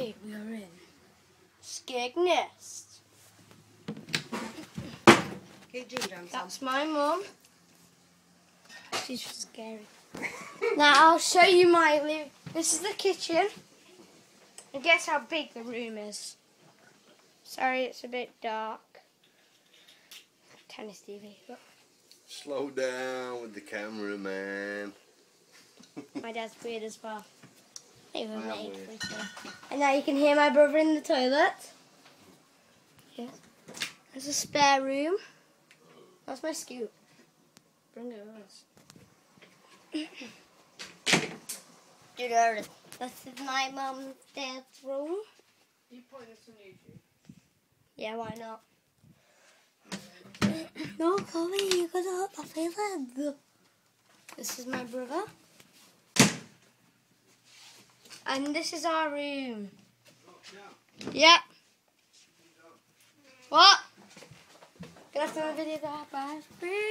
today we are in Skegness. That's my mum. She's scary. Now I'll show you my living. This is the kitchen. And guess how big the room is. Sorry, it's a bit dark. Tennis TV. Look. Slow down with the camera, man. My dad's weird as well. Even and now you can hear my brother in the toilet. Yes. There's a spare room. That's my scoop. Bring it with us. This is my mum's dad's room. You put this on YouTube? Yeah, why not? No, Chloe, you're gonna hurt my feelings. This is my brother. And this is our room. Yep. What? Gonna film a video that bye.